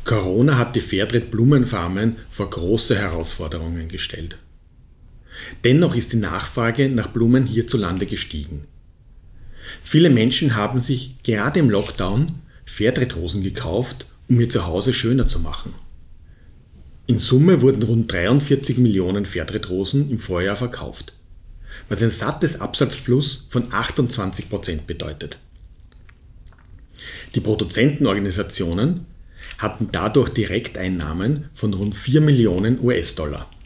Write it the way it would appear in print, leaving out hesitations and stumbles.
Corona hat die Fairtrade Blumenfarmen vor große Herausforderungen gestellt. Dennoch ist die Nachfrage nach Blumen hierzulande gestiegen. Viele Menschen haben sich gerade im Lockdown Fairtrade-Rosen gekauft, um ihr Zuhause schöner zu machen. In Summe wurden rund 43 Millionen Fairtrade-Rosen im Vorjahr verkauft, was ein sattes Absatzplus von 28% bedeutet. Die Produzentenorganisationen hatten dadurch Direkteinnahmen von rund 4 Millionen US-Dollar.